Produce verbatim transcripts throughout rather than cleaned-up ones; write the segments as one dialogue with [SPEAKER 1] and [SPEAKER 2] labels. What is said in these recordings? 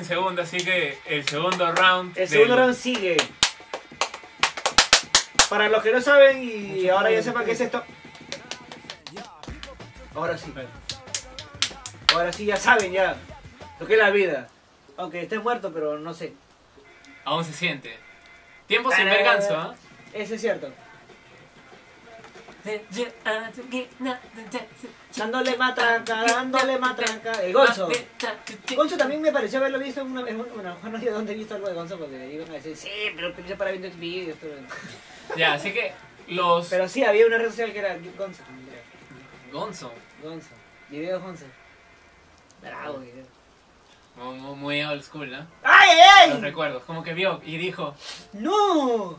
[SPEAKER 1] en segundo, así que el segundo round.
[SPEAKER 2] El segundo
[SPEAKER 1] del...
[SPEAKER 2] round sigue. Para los que no saben y ahora ya sepan qué es esto. Ahora sí. Ahora sí ya saben ya lo que es la vida. Aunque esté muerto, pero no sé.
[SPEAKER 1] Aún se siente. Tiempo sin ver ganso, ¿ah? ¿eh?
[SPEAKER 2] Eso es cierto. Dándole matranca, dándole matranca. El Gonzo. Gonzo también me pareció haberlo visto en una vez. Bueno, a lo mejor no sé dónde he visto algo de Gonzo porque iban a decir, sí, pero utiliza para viendo vídeos. Pero...
[SPEAKER 1] Ya, así que los...
[SPEAKER 2] pero sí, había una red social que era Gonzo.
[SPEAKER 1] Gonzo.
[SPEAKER 2] Gonzo. Video Gonzo. Bravo, video.
[SPEAKER 1] Muy, muy old school, ¿no?
[SPEAKER 2] ¡Ay, ay,
[SPEAKER 1] Los
[SPEAKER 2] ay!
[SPEAKER 1] recuerdos, como que vio y dijo...
[SPEAKER 2] ¡No!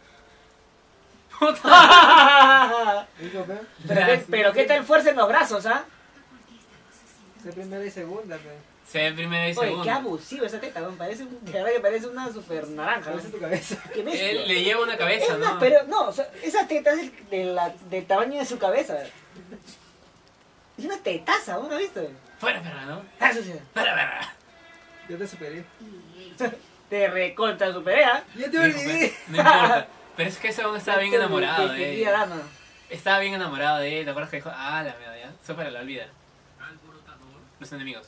[SPEAKER 1] ¡Puta!
[SPEAKER 3] Digo, pe,
[SPEAKER 2] pero, qué, pero qué tal fuerza en los brazos, ¿ah?
[SPEAKER 3] se primera y segunda, pe.
[SPEAKER 1] Se ve primera y
[SPEAKER 2] Oye, qué
[SPEAKER 1] segunda.
[SPEAKER 2] abusivo esa teta, weón. Parece, un- de verdad que parece una super naranja.
[SPEAKER 3] Parece tu cabeza.
[SPEAKER 2] Qué bestia.
[SPEAKER 1] Él le lleva una cabeza,
[SPEAKER 2] Es más,
[SPEAKER 1] ¿no?
[SPEAKER 2] pero no, o sea, esa teta es del, de la- del tamaño de su cabeza. Es una tetaza, ¿no? ¿Lo has visto?
[SPEAKER 1] Fuera, perra, ¿no?
[SPEAKER 2] Ah, eso sí.
[SPEAKER 1] Fuera, perra.
[SPEAKER 3] Yo te superé.
[SPEAKER 2] Te recontra superea.
[SPEAKER 3] Yo te
[SPEAKER 1] Dijo,
[SPEAKER 3] olvidé.
[SPEAKER 1] No importa. Pero es que ese hombre estaba bien enamorado
[SPEAKER 2] de
[SPEAKER 1] de
[SPEAKER 2] querida
[SPEAKER 1] él.
[SPEAKER 2] dama.
[SPEAKER 1] Estaba bien enamorado de él. ¿Te acuerdas que dijo? Ah, la mierda, ya. Supera, la olvida. Los enemigos.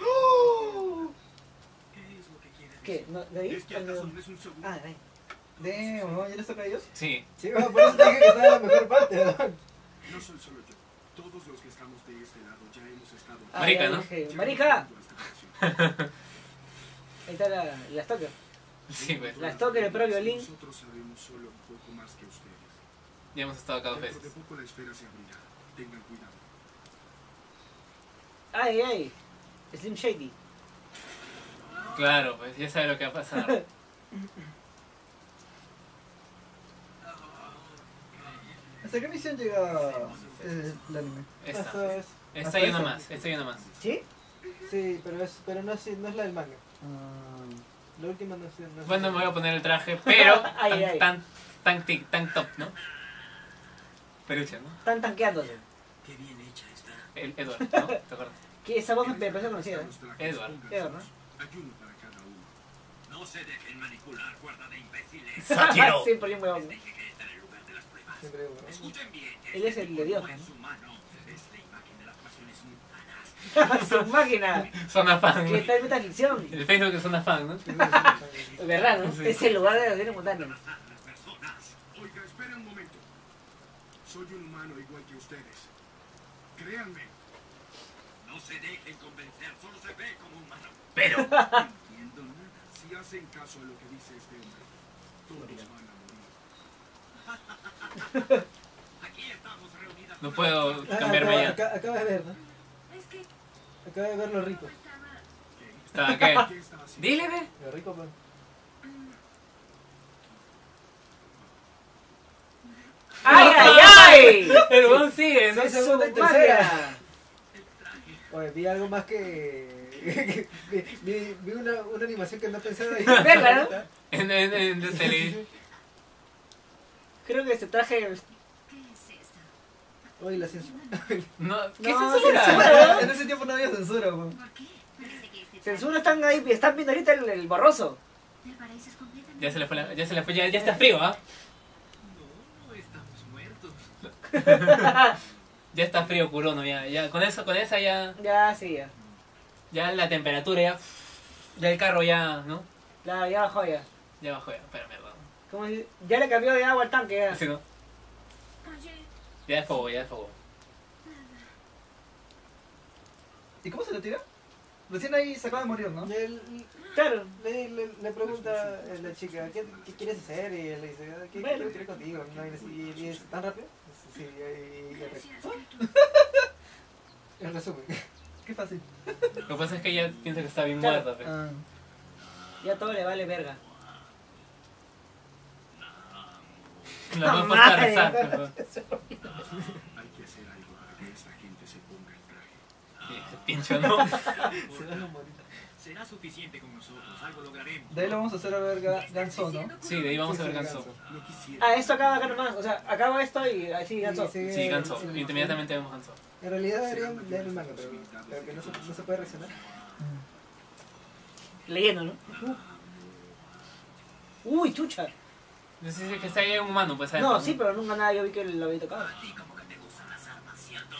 [SPEAKER 2] ¿Qué? ¿No, ¿De ahí? Cuando- Ah, de ahí.
[SPEAKER 3] De, ¿no? ¿Ya les toca a ellos?
[SPEAKER 1] Sí.
[SPEAKER 3] Sí, bueno, por eso te dije que estaba en la mejor parte, ¿verdad?
[SPEAKER 4] No soy solo yo. Todos los que estamos de este lado ya hemos estado.
[SPEAKER 2] Ah,
[SPEAKER 1] Marica,
[SPEAKER 2] ya
[SPEAKER 1] ¿no?
[SPEAKER 2] dije, Marica. Ahí está la, la stalker.
[SPEAKER 1] Sí, pues.
[SPEAKER 2] La stalker, el pro violín.
[SPEAKER 4] Nosotros sabemos solo un poco más que ustedes.
[SPEAKER 1] Ya hemos estado acá dos
[SPEAKER 4] Dentro
[SPEAKER 1] veces.
[SPEAKER 4] de poco la esfera se abrirá. Tengan cuidado.
[SPEAKER 2] Ay, ay. Slim Shady.
[SPEAKER 1] Claro, pues ya sabe lo que va a pasar.
[SPEAKER 3] ¿Hasta qué misión llega eh, el anime?
[SPEAKER 1] Esta.
[SPEAKER 3] Hasta es-
[SPEAKER 1] Esta
[SPEAKER 3] hasta
[SPEAKER 1] y una
[SPEAKER 3] esa.
[SPEAKER 1] más. Esta y una más.
[SPEAKER 2] ¿Sí?
[SPEAKER 3] Sí, pero, es, pero no, es, no es la del manga. La última no es, no es
[SPEAKER 1] Bueno, me voy a poner el traje, pero
[SPEAKER 2] Ay,
[SPEAKER 1] tan,
[SPEAKER 2] ay.
[SPEAKER 1] tan, tan, tic- tan top, ¿no? Peluche, ¿no?
[SPEAKER 2] Están tanqueándose.
[SPEAKER 4] Qué bien hecha está.
[SPEAKER 1] El Edward, ¿no? ¿Te acuerdas?
[SPEAKER 2] Que esa voz me parece conocida. ¿eh?
[SPEAKER 1] Edward.
[SPEAKER 2] Edward, ¿no?
[SPEAKER 4] Ayuno para cada uno.
[SPEAKER 5] No se dejen manipular, guarda de imbéciles.
[SPEAKER 1] ¡Sátiro!
[SPEAKER 2] Sí, por un huevón.
[SPEAKER 5] Deje que esté en el lugar de las pruebas.
[SPEAKER 3] Siempre digo, ¿no?
[SPEAKER 5] Escuchen bien.
[SPEAKER 2] Él es el de Dios,
[SPEAKER 5] cuerpo
[SPEAKER 2] ¿no?
[SPEAKER 5] humano es la imagen de las pasiones humanas.
[SPEAKER 2] Su máquina.
[SPEAKER 1] Son afán.
[SPEAKER 2] Que está en metaficción.
[SPEAKER 1] El Facebook es una fan, ¿no?
[SPEAKER 2] ¿Verdad, no?
[SPEAKER 1] Sí.
[SPEAKER 2] Es el lugar de los bienes mutantes.
[SPEAKER 5] Las personas.
[SPEAKER 4] Oiga, esperen un momento. Soy un humano igual que ustedes. Créanme.
[SPEAKER 5] No se dejen convencer, solo se ve como humano.
[SPEAKER 1] Pero,
[SPEAKER 5] No entiendo nada.
[SPEAKER 4] Si hacen caso a lo que dice este hombre, todos van a morir.
[SPEAKER 5] Aquí estamos reunidas.
[SPEAKER 1] no
[SPEAKER 5] por
[SPEAKER 1] puedo
[SPEAKER 3] Ah,
[SPEAKER 1] cambiarme
[SPEAKER 3] acaba,
[SPEAKER 1] ya.
[SPEAKER 3] acá- acaba de ver, ¿no? Acaba de ver lo rico.
[SPEAKER 1] ¿Está qué?
[SPEAKER 4] ¿Qué está haciendo?
[SPEAKER 1] Dile, ve.
[SPEAKER 3] Lo rico, pues.
[SPEAKER 2] ¡Ay, ay, ay!
[SPEAKER 1] El bon sigue, ¿no?
[SPEAKER 3] Sí,
[SPEAKER 2] ¡Su
[SPEAKER 3] segunda y tercera.
[SPEAKER 2] máquina!
[SPEAKER 3] Oye, vi algo más que... vi, vi, vi una, una animación que no pensaba y...
[SPEAKER 2] Verla, ¿no?
[SPEAKER 1] En, en, en, de tele.
[SPEAKER 2] Creo que ese traje...
[SPEAKER 3] Oye, la censura.
[SPEAKER 1] No, ¿qué
[SPEAKER 2] No,
[SPEAKER 1] censura?
[SPEAKER 2] censura.
[SPEAKER 3] En ese tiempo no había censura, pues.
[SPEAKER 2] Censura están ahí, están viendo ahorita el, el borroso.
[SPEAKER 1] Ya se le fue, la- ya se le fue, ya, ya está frío, ¿ah?
[SPEAKER 5] No, no estamos muertos.
[SPEAKER 1] Ya está frío Kurono, ya, ya, con eso, con esa ya,
[SPEAKER 2] Ya, sí, ya.
[SPEAKER 1] ya la temperatura ya, ya el carro ya, ¿no?
[SPEAKER 2] Ya, ya bajó ya.
[SPEAKER 1] Ya bajó ya, pero mierda.
[SPEAKER 2] ¿Cómo se dice? Ya le cambió de agua al tanque ya.
[SPEAKER 1] ¿Sí, no? Ya es fuego, ya es fuego.
[SPEAKER 3] ¿Y cómo se lo tira? Recién ahí se acaba de morir, ¿no? Le,
[SPEAKER 2] Claro.
[SPEAKER 3] le, le, le pregunta eh, la chica, ¿qué, ¿qué quieres hacer? Y él le dice, ¿qué
[SPEAKER 2] Bueno.
[SPEAKER 3] quiero tirar contigo? ¿No? Y, y, y dice, ¿tan rápido? Sí, y, y, y el resumen. Qué fácil.
[SPEAKER 1] Lo que pasa es que ella piensa que está bien
[SPEAKER 2] Claro.
[SPEAKER 1] muerta, pero...
[SPEAKER 3] Ah.
[SPEAKER 2] Ya todo le vale verga.
[SPEAKER 1] La voy a pasar a
[SPEAKER 2] Madre.
[SPEAKER 1] rezar, pero-
[SPEAKER 4] Hay que hacer algo para que esta gente se ponga el traje.
[SPEAKER 1] Sí, pincho, ¿no?
[SPEAKER 3] Se van a morir.
[SPEAKER 5] Será suficiente con nosotros, algo lograremos.
[SPEAKER 3] De ahí lo vamos a hacer a ver Ga- Ganso, ¿no?
[SPEAKER 1] Sí, de ahí vamos
[SPEAKER 3] Sí,
[SPEAKER 1] a ver
[SPEAKER 3] sí,
[SPEAKER 1] Ganso.
[SPEAKER 4] No quisiera.
[SPEAKER 2] Ah, esto acaba acá nomás. O sea, acaba esto y así ganso.
[SPEAKER 3] Sí,
[SPEAKER 1] Sí, Ganso,
[SPEAKER 3] sí,
[SPEAKER 1] inmediatamente vemos Ganso.
[SPEAKER 3] En realidad deberían leer el manga, pero, pero que no se, no se puede reaccionar.
[SPEAKER 2] Leyendo, ¿no? Uy, chucha.
[SPEAKER 1] No sé si es que está ahí un humano, pues. ¿sabes?
[SPEAKER 2] No, sí, pero nunca nada yo vi que lo había tocado.
[SPEAKER 5] A ti como que te gustan las armas, ¿cierto?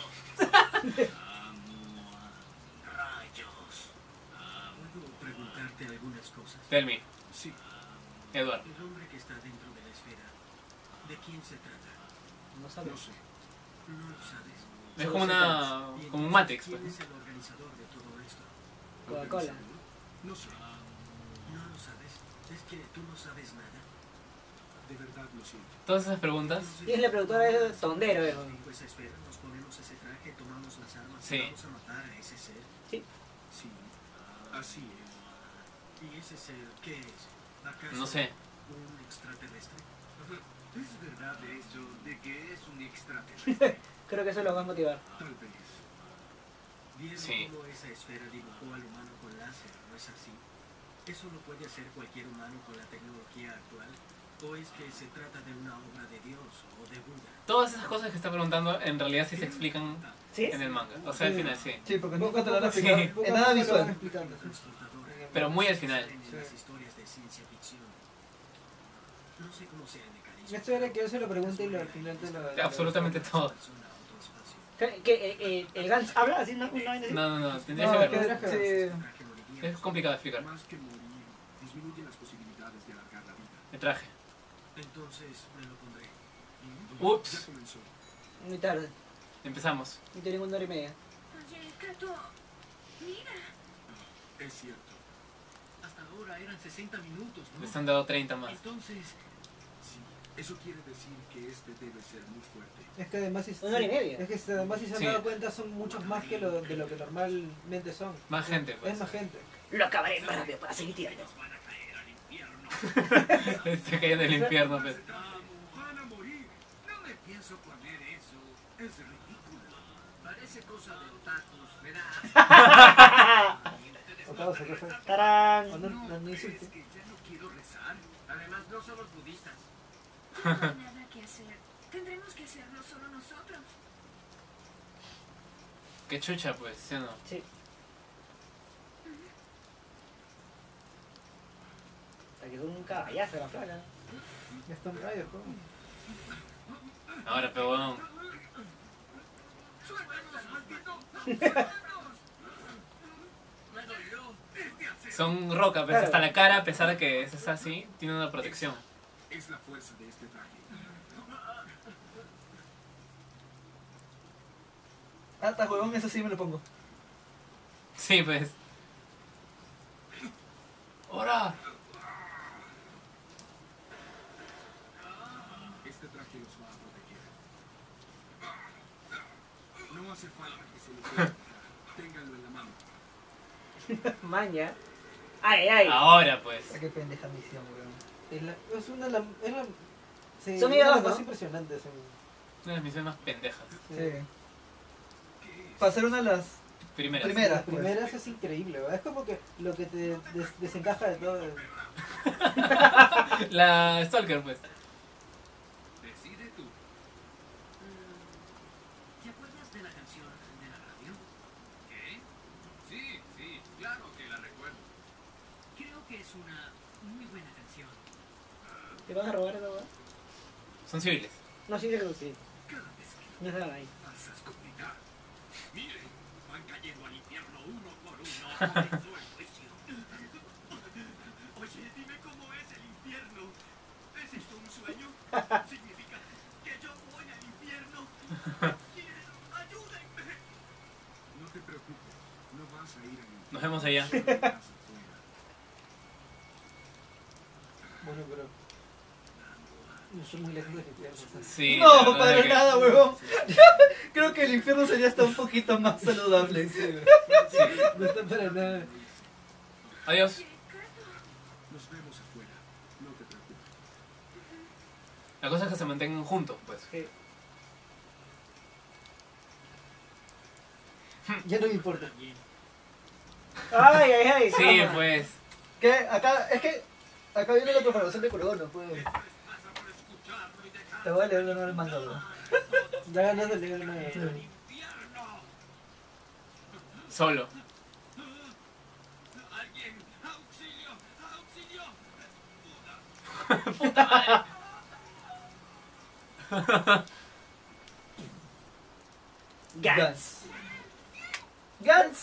[SPEAKER 5] Rayos.
[SPEAKER 4] ¿Puedo preguntarte algunas cosas?
[SPEAKER 1] Tell me,
[SPEAKER 4] Sí.
[SPEAKER 1] Edward.
[SPEAKER 4] El hombre que está dentro de la esfera, ¿de quién se trata?
[SPEAKER 2] No
[SPEAKER 4] No
[SPEAKER 2] sabes.
[SPEAKER 4] sé. No lo sabes.
[SPEAKER 1] Es como una.
[SPEAKER 4] Y
[SPEAKER 1] como un
[SPEAKER 4] entonces,
[SPEAKER 1] Matrix,
[SPEAKER 4] ¿quién
[SPEAKER 1] pues.
[SPEAKER 4] es el organizador de todo esto?
[SPEAKER 2] Coca-Cola.
[SPEAKER 4] No sé. No lo sabes. Es que tú no sabes nada. De verdad lo siento.
[SPEAKER 1] Todas esas preguntas.
[SPEAKER 2] Y es la productora de Tondero, eh.
[SPEAKER 4] Bajo esa esfera nos ponemos ese traje, tomamos las armas
[SPEAKER 1] Sí.
[SPEAKER 4] y vamos a matar a ese ser.
[SPEAKER 2] Sí.
[SPEAKER 4] Sí. Así es. ¿Y ese ser qué es? ¿Acaso
[SPEAKER 1] No sé.
[SPEAKER 4] un extraterrestre?
[SPEAKER 5] ¿Es verdad eso de que es un extraterrestre?
[SPEAKER 2] Creo que eso lo va a motivar.
[SPEAKER 4] Tal vez. ¿Vieron
[SPEAKER 1] Sí.
[SPEAKER 4] cómo esa esfera dibujó al humano con láser? ¿No es así? ¿Eso lo puede hacer cualquier humano con la tecnología actual? ¿O es que se trata de una obra de Dios o de Buda?
[SPEAKER 1] Todas esas cosas que está preguntando en realidad sí se explican
[SPEAKER 2] ¿Sí?
[SPEAKER 1] en el manga. O sea, al final sí.
[SPEAKER 3] Sí, porque
[SPEAKER 6] Poco
[SPEAKER 3] nunca
[SPEAKER 6] a
[SPEAKER 3] te lo van a
[SPEAKER 6] poco,
[SPEAKER 3] explicar.
[SPEAKER 1] sí.
[SPEAKER 3] Poco a
[SPEAKER 6] En nada
[SPEAKER 3] poco te lo
[SPEAKER 6] visual.
[SPEAKER 3] van explicando.
[SPEAKER 4] Explotadora.
[SPEAKER 1] Pero muy al final.
[SPEAKER 4] Salen en las historias de ciencia ficción. No sé cómo sea el mecanismo.
[SPEAKER 3] Esto era que yo se lo pregunte y lo, al final te lo...
[SPEAKER 1] Sí, absolutamente todo.
[SPEAKER 4] Persona a otro espacio.
[SPEAKER 2] ¿Qué, qué, eh, eh, ¿El Gans habla así? ¿No? ¿Una vaina así?
[SPEAKER 1] No, no, no, tendrías
[SPEAKER 6] No,
[SPEAKER 1] que
[SPEAKER 6] es
[SPEAKER 1] verlo.
[SPEAKER 6] que sí.
[SPEAKER 4] Traje moriría.
[SPEAKER 1] Es complicado de explicar.
[SPEAKER 4] Más que morir, disminuye las posibilidades de alargar la vida.
[SPEAKER 1] El traje.
[SPEAKER 4] Entonces me lo pondré.
[SPEAKER 1] Ups.
[SPEAKER 4] Ya comenzó.
[SPEAKER 2] Muy tarde.
[SPEAKER 1] Empezamos.
[SPEAKER 2] No tiene ninguna hora y media.
[SPEAKER 7] Oye, Kato, mira.
[SPEAKER 4] Es cierto. Hasta ahora eran sesenta minutos, ¿no?
[SPEAKER 1] Les han dado treinta más.
[SPEAKER 4] Entonces, sí, eso quiere decir que este debe ser muy fuerte.
[SPEAKER 3] Es que además si,
[SPEAKER 2] Una hora y media.
[SPEAKER 3] es que si- además si se han
[SPEAKER 1] Sí.
[SPEAKER 3] dado cuenta son muchos más que lo, de lo que normalmente son.
[SPEAKER 1] Más gente, pues.
[SPEAKER 3] Es más gente.
[SPEAKER 2] Lo acabaré más rápido para seguir tirando.
[SPEAKER 5] Van a caer al infierno.
[SPEAKER 1] Se cae del infierno, pues.
[SPEAKER 5] Van a morir. No me pienso poner eso. Es ridículo. Parece cosa de otakus. Me da
[SPEAKER 3] O causa, ¿qué fue?
[SPEAKER 2] ¡Tarán!
[SPEAKER 3] O no, no, no
[SPEAKER 5] Es
[SPEAKER 3] insulte.
[SPEAKER 5] que ya no quiero rezar. Además, no somos budistas.
[SPEAKER 7] No hay nada que hacer. Tendremos que hacerlo solo nosotros.
[SPEAKER 1] Qué chucha, pues, ¿sí o no?
[SPEAKER 2] Sí. Hasta que son un caballazo la plaga.
[SPEAKER 3] Ya está un rayo, ¿cómo?
[SPEAKER 1] Ahora, pero bueno,
[SPEAKER 5] ¡Suéltanos, maldito! ¡Me dolió! Desde hace
[SPEAKER 1] son roca, pues
[SPEAKER 2] Claro.
[SPEAKER 1] hasta la cara, a pesar de que es así, tiene una protección.
[SPEAKER 4] Es la fuerza de este traje.
[SPEAKER 6] Ah, está huevón, eso sí me lo pongo.
[SPEAKER 1] Sí, pues. ¡Hora!
[SPEAKER 4] Este traje los va a proteger. No hace falta que se lo puedan. Ténganlo en la mano.
[SPEAKER 2] Maña. ¡Ay, ay!
[SPEAKER 1] Ahora, pues.
[SPEAKER 6] Ah, qué pendeja misión, weón.
[SPEAKER 3] Es, la, es una de las... Es la, sí,
[SPEAKER 2] Son
[SPEAKER 3] una de las
[SPEAKER 2] ideas,
[SPEAKER 3] más
[SPEAKER 2] ¿no?
[SPEAKER 3] impresionantes. Son,
[SPEAKER 1] Una de las misiones más pendejas.
[SPEAKER 3] sí.
[SPEAKER 6] Sí. Para ser una de las
[SPEAKER 1] Primeras.
[SPEAKER 6] primeras,
[SPEAKER 3] Las
[SPEAKER 6] pues.
[SPEAKER 3] primeras es increíble, ¿verdad? Es como que lo que te des- desencaja de todo. es-
[SPEAKER 1] La Stalker, pues.
[SPEAKER 5] Decide tú.
[SPEAKER 4] ¿Te acuerdas de la canción de la radio?
[SPEAKER 5] ¿Qué? Sí, sí, claro que la recuerdo.
[SPEAKER 4] Creo que es una muy buena canción.
[SPEAKER 2] ¿Te vas a robar esa weá?
[SPEAKER 1] Son civiles.
[SPEAKER 2] No, sí, creo que sí.
[SPEAKER 5] Cada vez que
[SPEAKER 2] No es nada ahí.
[SPEAKER 5] pasas con mi cara. Miren, van cayendo al infierno uno por uno. Comenzó el juicio. Oye, dime cómo es el infierno. ¿Es esto un sueño? ¿Significa que yo voy al infierno? Quiero, ayúdenme.
[SPEAKER 4] No te preocupes. No vas a ir a ningún
[SPEAKER 1] Nos vemos allá.
[SPEAKER 4] lugar.
[SPEAKER 3] Bueno, pero... No son muy lejos del infierno. ¿sabes?
[SPEAKER 1] Sí. la
[SPEAKER 6] No,
[SPEAKER 1] verdad
[SPEAKER 6] para
[SPEAKER 1] que-
[SPEAKER 6] nada, weón. Creo que el infierno sería hasta un poquito más saludable.
[SPEAKER 3] No está para nada.
[SPEAKER 1] Adiós.
[SPEAKER 7] Oye, Kato.
[SPEAKER 4] Nos vemos afuera. No te preocupes.
[SPEAKER 1] La cosa es que se mantengan juntos, pues.
[SPEAKER 2] Sí.
[SPEAKER 3] Ya no me importa.
[SPEAKER 2] ¡Ay, ay, ay!
[SPEAKER 1] Sí,
[SPEAKER 2] calma.
[SPEAKER 1] pues.
[SPEAKER 6] Que acá, es que acá viene la preparación de Kurogono, pues.
[SPEAKER 5] Pasa por escucharlo y dejar
[SPEAKER 6] Te voy a leer de nuevo el manga, weón.
[SPEAKER 3] Ya ganas de leer nada.
[SPEAKER 5] infierno.
[SPEAKER 1] Solo.
[SPEAKER 5] Alguien, auxilio.
[SPEAKER 1] ¡Puta madre!
[SPEAKER 2] Gans.
[SPEAKER 6] Gans.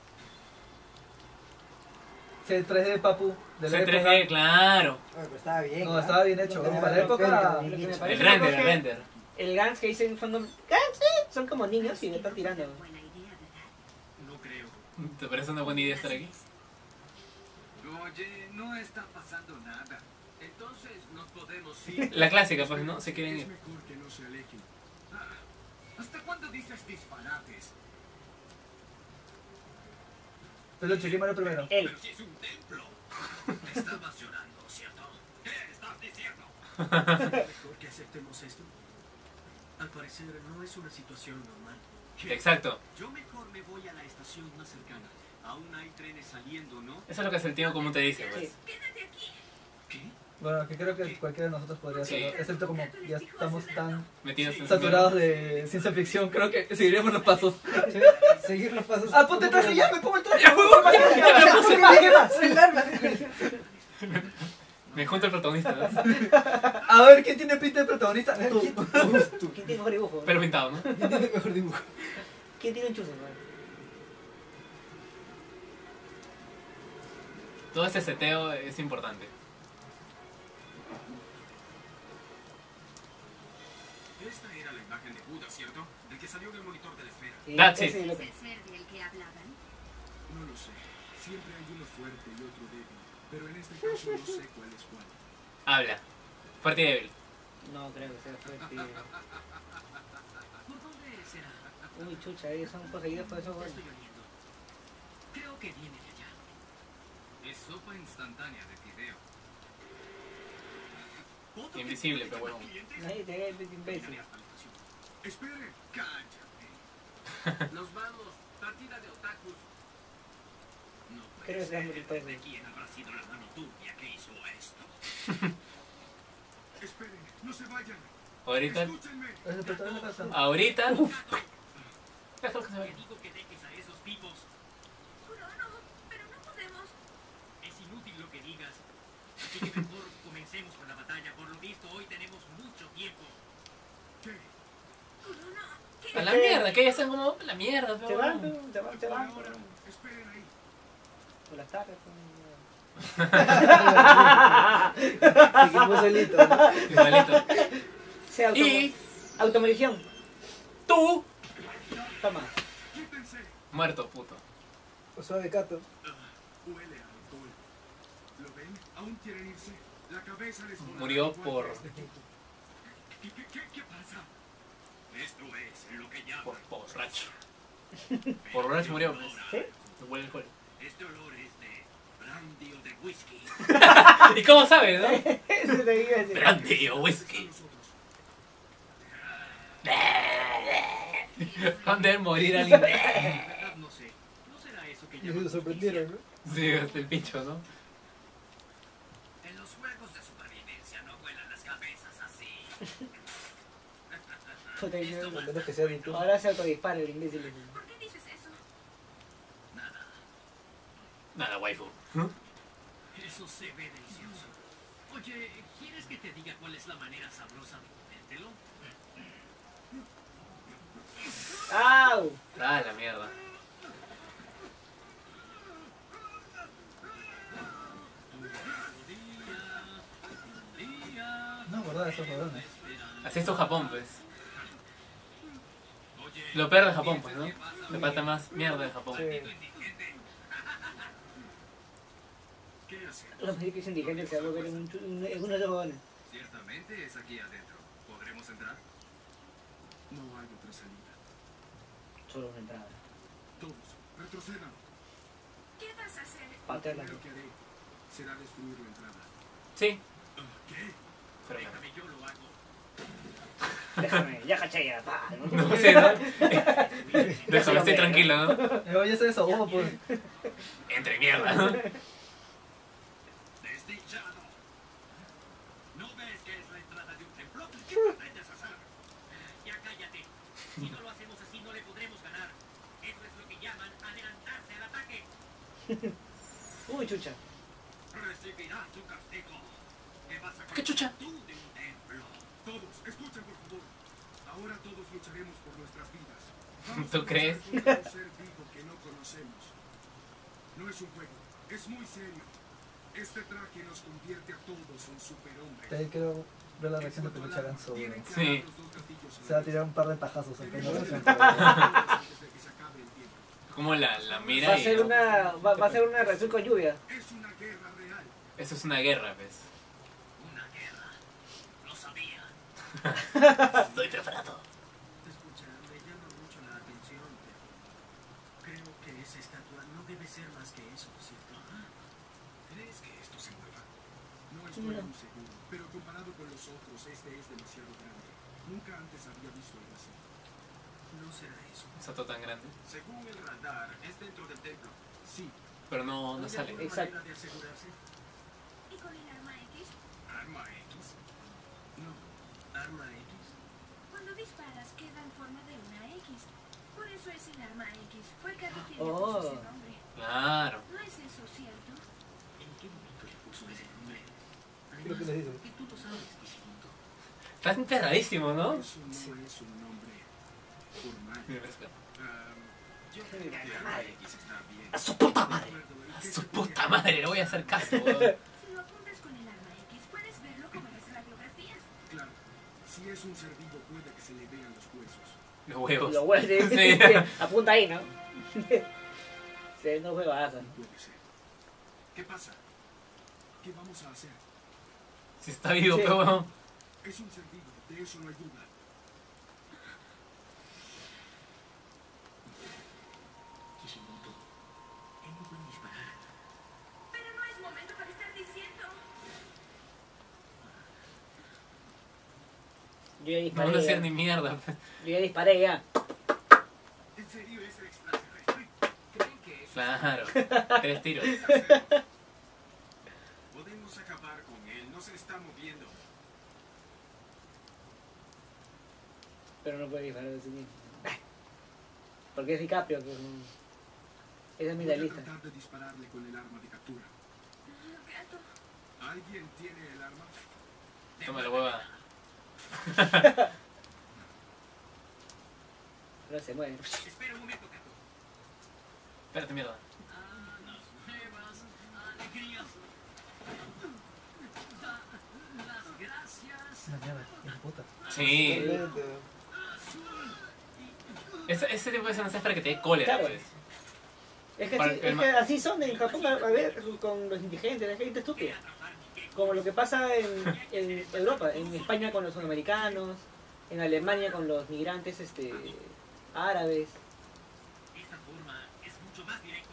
[SPEAKER 6] C tres D, papu. De la
[SPEAKER 1] C tres
[SPEAKER 6] época.
[SPEAKER 1] D, claro.
[SPEAKER 3] Bueno, pero estaba bien.
[SPEAKER 6] No,
[SPEAKER 3] ¿ah?
[SPEAKER 6] estaba bien hecho.
[SPEAKER 3] No,
[SPEAKER 6] Para la
[SPEAKER 3] no,
[SPEAKER 6] época.
[SPEAKER 3] no,
[SPEAKER 2] Lo que me
[SPEAKER 3] no,
[SPEAKER 2] parece
[SPEAKER 1] El render,
[SPEAKER 2] es
[SPEAKER 1] el
[SPEAKER 2] que
[SPEAKER 1] render.
[SPEAKER 2] El Gans que dicen son... Gans, sí, son como niños y me están tirando.
[SPEAKER 7] Buena idea, ¿verdad?
[SPEAKER 4] No creo.
[SPEAKER 1] ¿Te parece una buena idea estar aquí?
[SPEAKER 5] Oye, no está pasando nada. Entonces nos podemos ir.
[SPEAKER 1] La clásica, pues, ¿no? Se quieren
[SPEAKER 4] Es
[SPEAKER 1] ir.
[SPEAKER 4] mejor que no se alejen.
[SPEAKER 5] Ah, ¿hasta cuándo dices disparates?
[SPEAKER 6] Peluche, ¿quién muere primero?
[SPEAKER 2] Él.
[SPEAKER 5] Pero si es un templo. Estabas llorando, ¿cierto? ¿Qué estás diciendo?
[SPEAKER 4] ¿Será mejor que aceptemos esto? Al parecer no es una situación normal.
[SPEAKER 5] ¿Qué?
[SPEAKER 1] Exacto.
[SPEAKER 4] Yo mejor me voy a la estación más cercana. Aún hay trenes saliendo, ¿no?
[SPEAKER 1] Eso es lo que el sentido común te dice, pues.
[SPEAKER 2] Sí.
[SPEAKER 7] Quédate aquí.
[SPEAKER 4] ¿Qué?
[SPEAKER 6] Bueno, que creo que cualquiera de nosotros podría
[SPEAKER 1] Sí.
[SPEAKER 6] hacerlo. Excepto como ya estamos tan
[SPEAKER 1] Metidos en
[SPEAKER 6] saturados de ciencia ficción, creo que seguiríamos los pasos.
[SPEAKER 3] Sí, seguir los pasos.
[SPEAKER 6] ¡Ah, ponte traje ya! ¡Me pongo el traje!
[SPEAKER 2] ¿Qué más? ¿Qué más?
[SPEAKER 3] El arma.
[SPEAKER 1] Me junto el protagonista, ¿no?
[SPEAKER 6] A ver, ¿quién tiene pinta de protagonista? Tú.
[SPEAKER 2] ¿Quién tiene mejor dibujo?
[SPEAKER 1] Pero pintado, ¿no?
[SPEAKER 3] ¿Quién tiene mejor dibujo?
[SPEAKER 2] ¿Quién tiene un chuzo? man?
[SPEAKER 1] Todo ese seteo es importante.
[SPEAKER 5] Esta era la imagen de Buda, ¿cierto? El que salió del monitor de la esfera.
[SPEAKER 2] Sí,
[SPEAKER 1] That's
[SPEAKER 2] ese
[SPEAKER 1] it.
[SPEAKER 2] es lo
[SPEAKER 7] ¿Es
[SPEAKER 2] que-
[SPEAKER 7] el ser del que hablaban?
[SPEAKER 4] No lo sé. Siempre hay uno fuerte y otro débil. Pero en este caso no sé cuál es cuál.
[SPEAKER 1] Habla. Fuerte y débil.
[SPEAKER 2] No creo que sea fuerte.
[SPEAKER 4] ¿Por dónde será?
[SPEAKER 2] Uy, chucha, ellos son poseídos por esos
[SPEAKER 4] Ya
[SPEAKER 2] buenos.
[SPEAKER 4] estoy oliendo. Creo que viene de allá.
[SPEAKER 5] Es sopa instantánea de fideo.
[SPEAKER 4] ¿Otro
[SPEAKER 1] Invisible,
[SPEAKER 4] tipo de
[SPEAKER 1] pero huevón.
[SPEAKER 4] clientes?
[SPEAKER 2] Nadie te ve el imbécil.
[SPEAKER 4] Caminaré hasta la estación.
[SPEAKER 5] Espere, cállate. Nos vamos. Partida de otakus. No puede
[SPEAKER 2] Creo que sea muy
[SPEAKER 5] ser.
[SPEAKER 2] pues.
[SPEAKER 5] ¿De quién habrá sido la mano turbia que hizo esto? Esperen, no se vayan.
[SPEAKER 1] Ahorita.
[SPEAKER 5] Escúchenme.
[SPEAKER 6] ¿Es el protagonista de la casa?
[SPEAKER 1] Ahorita. Déjalo que se
[SPEAKER 4] Te
[SPEAKER 1] vaya.
[SPEAKER 4] digo que dejes a esos tipos.
[SPEAKER 7] Kurono, pero no podemos.
[SPEAKER 4] Es inútil lo que digas. Así que mejor comencemos con la batalla. Por lo visto, hoy tenemos mucho tiempo.
[SPEAKER 5] ¿Qué?
[SPEAKER 7] Kurono,
[SPEAKER 1] A
[SPEAKER 7] ¿qué?
[SPEAKER 1] la mierda, que ellos están como la mierda,
[SPEAKER 2] Se
[SPEAKER 1] pero.
[SPEAKER 2] van, se van, se van.
[SPEAKER 5] Ahora, esperen ahí.
[SPEAKER 2] Por las tardes.
[SPEAKER 3] Seguimos solitos, ¿no?
[SPEAKER 1] Igualito.
[SPEAKER 2] Se auto...
[SPEAKER 1] Y
[SPEAKER 2] Automedición.
[SPEAKER 1] tú,
[SPEAKER 2] Toma.
[SPEAKER 5] Quítense.
[SPEAKER 1] muerto, puto.
[SPEAKER 3] O suave Cato.
[SPEAKER 5] Huele a alcohol. ¿Lo ven? ¿Aún quieren irse? La cabeza les volará
[SPEAKER 1] Murió
[SPEAKER 5] igual
[SPEAKER 1] por-
[SPEAKER 5] que este tipo. ¿Qué, qué, qué, qué pasa? Esto es lo que llaman...
[SPEAKER 1] Por borracho. Por borracho murió, pues.
[SPEAKER 2] ¿Sí?
[SPEAKER 1] Se huele el juego.
[SPEAKER 5] Este olor es de brandy o de whisky.
[SPEAKER 1] ¿Y cómo sabes, no?
[SPEAKER 2] Eso te iba a decir.
[SPEAKER 1] Brandy o whisky. ¿Cuándo debe morir alguien?
[SPEAKER 4] La verdad no sé. ¿No será eso que
[SPEAKER 3] Y
[SPEAKER 4] llaman
[SPEAKER 3] se sorprendieron, ¿no?
[SPEAKER 1] Sí, hasta el pincho, ¿no?
[SPEAKER 5] En los juegos de supervivencia no vuelan las cabezas así.
[SPEAKER 2] Puta, yo-
[SPEAKER 3] A menos que sea de YouTube.
[SPEAKER 2] Ahora se autodispara el imbécil.
[SPEAKER 7] ¿Por qué dices eso?
[SPEAKER 5] Nada.
[SPEAKER 1] Nada, waifu.
[SPEAKER 4] Eso se ve delicioso. Oye, ¿quieres que te diga cuál es la manera sabrosa de comértelo?
[SPEAKER 2] ¡Au!
[SPEAKER 1] Ah, la mierda.
[SPEAKER 6] No, verdad, esos jodones.
[SPEAKER 1] Así es tu Japón, pues. Lo peor de Japón, pues, ¿no? Me falta más mierda de Japón.
[SPEAKER 2] Sí.
[SPEAKER 5] ¿Qué hacer?
[SPEAKER 2] Los médicos indigentes se va a volver en un chu- en en uno de esos jóvenes.
[SPEAKER 5] Ciertamente es aquí adentro. ¿Podremos entrar?
[SPEAKER 4] No hay otra salida.
[SPEAKER 2] Solo una entrada.
[SPEAKER 5] Todos, retrocedan.
[SPEAKER 7] ¿Qué vas a hacer?
[SPEAKER 4] Lo
[SPEAKER 2] Patearla.
[SPEAKER 4] primero que haré será destruir la entrada.
[SPEAKER 1] Sí,
[SPEAKER 5] ¿Qué?
[SPEAKER 1] pero
[SPEAKER 4] Déjame, yo lo hago.
[SPEAKER 2] Déjame, ya caché ya, pa. ¿no?
[SPEAKER 1] no sé, ¿no? Déjame, estoy tranquilo, ¿no?
[SPEAKER 6] Eh, Oye, se desahogó, pues.
[SPEAKER 1] Entre mierda, ¿no?
[SPEAKER 5] Desdichado. ¿No ves que es la entrada de un templo? ¿Qué pretendes hacer?
[SPEAKER 4] Ya cállate. Si no lo hacemos así, no le podremos ganar. Eso es lo que llaman adelantarse al ataque.
[SPEAKER 2] Uy, chucha.
[SPEAKER 5] Recibirás tu castigo. ¿Qué vas a
[SPEAKER 1] ¿Qué ¿Qué chucha?
[SPEAKER 5] Tú de un templo. Todos, escuchen por favor. Ahora todos lucharemos por nuestras vidas. Vamos
[SPEAKER 1] ¿Tú
[SPEAKER 5] a luchar
[SPEAKER 1] crees?
[SPEAKER 5] contra un ser vivo que no conocemos. No es un juego, es muy serio. Este traje nos convierte a todos en superhombres.
[SPEAKER 3] También quiero ver la reacción de Peluche Ganso, weón.
[SPEAKER 5] Tienen que
[SPEAKER 1] Sí.
[SPEAKER 5] agarrar los dos gatillos en
[SPEAKER 3] Se va a
[SPEAKER 5] la
[SPEAKER 3] tirar un par de tajazos en plena
[SPEAKER 5] Tenemos
[SPEAKER 3] reacción.
[SPEAKER 5] que antes de que se acabe el tiempo.
[SPEAKER 1] Como la, la mira
[SPEAKER 2] Va a
[SPEAKER 1] y...
[SPEAKER 2] ser una, va, va a ser una reacción con lluvia.
[SPEAKER 5] Es una guerra real.
[SPEAKER 1] Eso es una guerra, pues.
[SPEAKER 5] Una guerra. Lo sabía.
[SPEAKER 1] Estoy preparado.
[SPEAKER 4] Escucha, me llama mucho la atención, pero creo que esa estatua no debe ser más que eso, ¿cierto?
[SPEAKER 5] ¿Crees que esto se mueva? No estoy
[SPEAKER 2] No.
[SPEAKER 5] muy seguro, pero comparado con los otros, este es demasiado grande. Nunca antes había visto algo así.
[SPEAKER 4] No será eso.
[SPEAKER 1] Estatua tan grande.
[SPEAKER 5] Según el radar, es dentro del templo. Sí.
[SPEAKER 1] Pero no, no
[SPEAKER 4] ¿Hay
[SPEAKER 1] sale.
[SPEAKER 4] alguna
[SPEAKER 2] Exacto.
[SPEAKER 4] manera de asegurarse?
[SPEAKER 7] ¿Y con el arma X?
[SPEAKER 5] ¿Arma X?
[SPEAKER 4] No. ¿Arma X?
[SPEAKER 7] Cuando disparas queda en forma de una X. Por eso es el arma X. Fue el carro quien le
[SPEAKER 2] Oh.
[SPEAKER 7] puso ese nombre.
[SPEAKER 1] Claro.
[SPEAKER 7] ¿No es eso cierto?
[SPEAKER 4] ¿En qué momento le puso ese nombre?
[SPEAKER 3] Creo que les dice.
[SPEAKER 4] ¿Qué tú lo sabes, Kishimoto?
[SPEAKER 1] Estás enterradísimo, ¿no?
[SPEAKER 5] Eso no es un nombre formal.
[SPEAKER 1] Mira, espera.
[SPEAKER 5] Ah, yo creo que Arma X está bien.
[SPEAKER 2] A su puta madre.
[SPEAKER 1] A su puta madre, le voy a hacer caso, weón.
[SPEAKER 7] Si lo apuntas con el arma X, puedes verlo como en las radiografías.
[SPEAKER 5] Claro. Si es un ser vivo, puede que se le vean los huesos.
[SPEAKER 1] Los huevos.
[SPEAKER 2] Lo huele.
[SPEAKER 1] Sí.
[SPEAKER 2] Apunta ahí, ¿no? Se no juega
[SPEAKER 5] No puede ser. ¿Qué pasa? ¿Qué vamos a hacer?
[SPEAKER 1] Si está vivo,
[SPEAKER 2] Sí.
[SPEAKER 1] pero weón.
[SPEAKER 5] Es un ser vivo, de eso no hay duda.
[SPEAKER 4] Kishimoto, él no puede disparar.
[SPEAKER 7] Pero no es momento para estar diciendo.
[SPEAKER 2] Yo ya
[SPEAKER 1] No
[SPEAKER 2] disparé.
[SPEAKER 1] van a hacer
[SPEAKER 2] ya.
[SPEAKER 1] ni mierda.
[SPEAKER 2] Yo ya disparé ya.
[SPEAKER 5] ¿En serio es extraterrestre? ¿Creen que es
[SPEAKER 1] Claro. Tres tiros.
[SPEAKER 5] Podemos acabar con él, no se está moviendo.
[SPEAKER 2] Pero no puede disparar de sí mismo. Porque es DiCaprio, que es un... Esa es mi
[SPEAKER 5] Voy a
[SPEAKER 2] lista.
[SPEAKER 5] tratar de dispararle con el arma de captura.
[SPEAKER 7] Gato.
[SPEAKER 5] ¿Alguien tiene el arma?
[SPEAKER 1] Toma la hueva.
[SPEAKER 2] Pero se mueve.
[SPEAKER 5] Espera un momento, gato.
[SPEAKER 1] Espérate, mierda.
[SPEAKER 3] Una mierda, hijo de puta.
[SPEAKER 1] Sí.
[SPEAKER 3] Excelente.
[SPEAKER 1] Ese, ese tipo de escenas es para que te dé cólera,
[SPEAKER 2] Claro.
[SPEAKER 1] pues.
[SPEAKER 2] Es que,
[SPEAKER 1] Para
[SPEAKER 2] así,
[SPEAKER 1] que el
[SPEAKER 2] es
[SPEAKER 1] ma-
[SPEAKER 2] que así son en Japón, a a ver, con los indigentes, la gente estúpida. Como lo que pasa en, en Europa, en España con los sudamericanos, en Alemania con los migrantes este, árabes.
[SPEAKER 4] Esta forma es mucho más directo.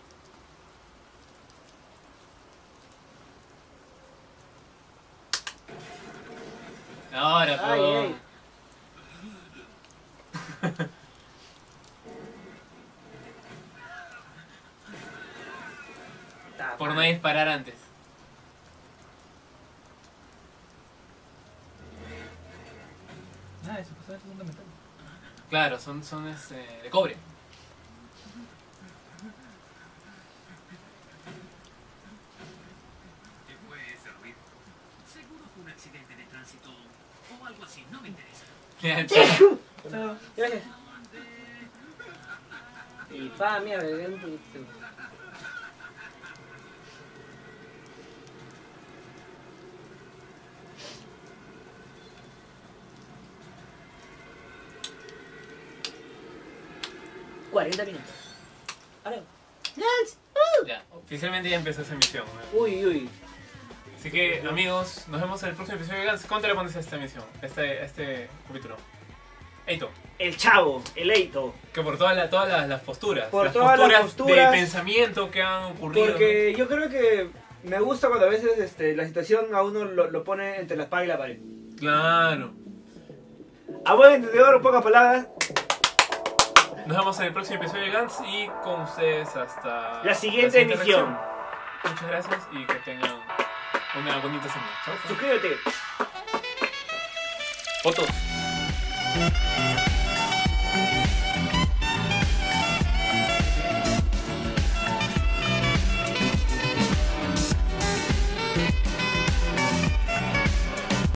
[SPEAKER 1] Ahora,
[SPEAKER 2] Ay,
[SPEAKER 1] pero...
[SPEAKER 2] ay. Ta
[SPEAKER 1] Por no
[SPEAKER 2] madre.
[SPEAKER 1] disparar antes.
[SPEAKER 3] Ah, eso pues es fundamental.
[SPEAKER 1] Claro, son, son este, de cobre.
[SPEAKER 4] ¿Qué fue ese ruido? Seguro fue un accidente de tránsito o algo así, no me interesa.
[SPEAKER 2] Gracias. Y pa, mierda, le doy un poquito. cuarenta minutos. Ahora. Yes.
[SPEAKER 1] Ya, oficialmente ya empezó esa emisión. ¿no?
[SPEAKER 2] Uy, uy.
[SPEAKER 1] Así que, amigos, nos vemos en el próximo episodio de Gans. ¿Cuánto le pones a esta emisión? A este, a este capítulo. Eito,
[SPEAKER 2] El chavo, el Eito.
[SPEAKER 1] que por todas la- todas las, las posturas.
[SPEAKER 2] Por
[SPEAKER 1] las
[SPEAKER 2] todas las posturas.
[SPEAKER 1] de pensamiento que han ocurrido.
[SPEAKER 2] Porque yo creo que me gusta cuando a veces este, la situación a uno lo, lo pone entre la espada y la pared.
[SPEAKER 1] Claro.
[SPEAKER 2] A buen entendedor, pocas palabras.
[SPEAKER 1] Nos vemos en el próximo episodio de Gans y con ustedes hasta
[SPEAKER 2] La siguiente emisión.
[SPEAKER 1] reacción. Muchas gracias y que tengan una bonita semana. Chao.
[SPEAKER 2] Suscríbete.
[SPEAKER 1] Fotos.